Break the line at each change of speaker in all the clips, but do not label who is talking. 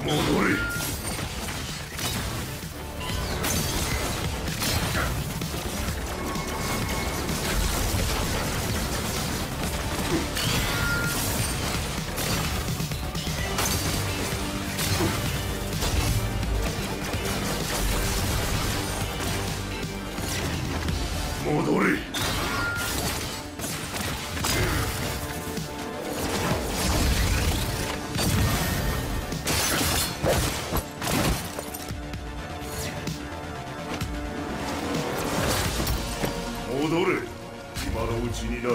戻れ。戻れ。戻れ。今のうちにな。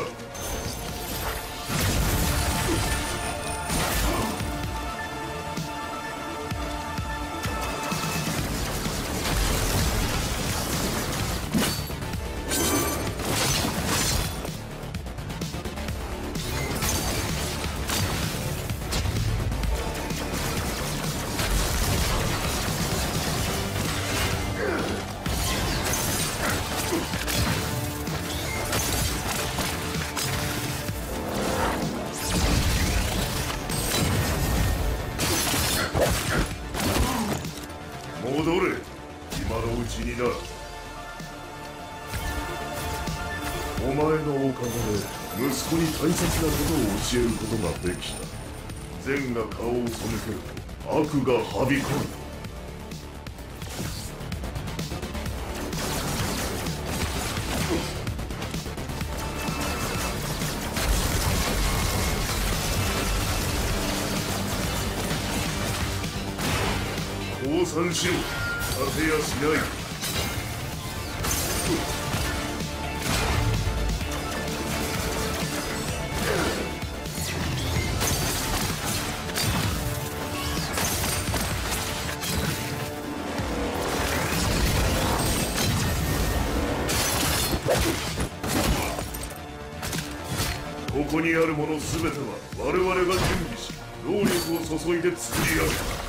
戻れ。今のうちにな。お前のおかげで息子に大切なことを教えることができた。善が顔を背けると悪がはびこる。降参しろ。勝てやしない。ここにあるものすべては我々が準備し、労力を注いで作り上げた。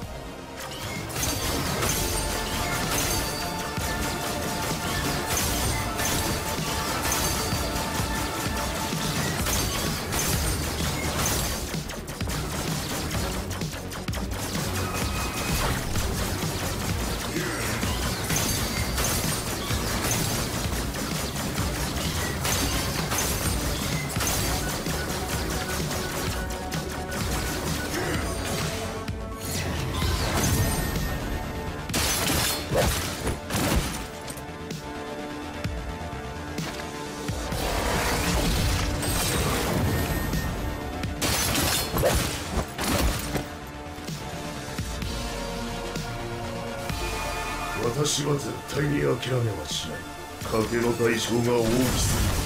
私は絶対に諦めはしない。賭けの代償が大きすぎる。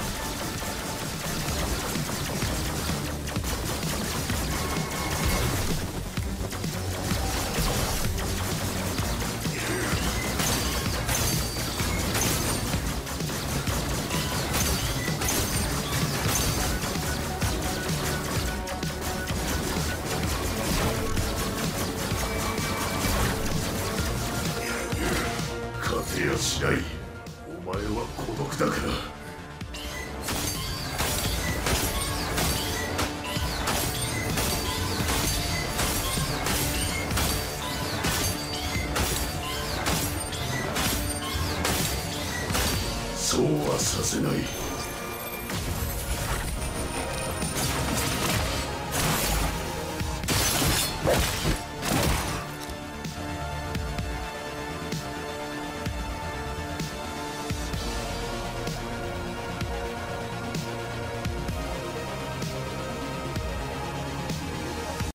勝てやしない。お前は孤独だから。そうはさせない。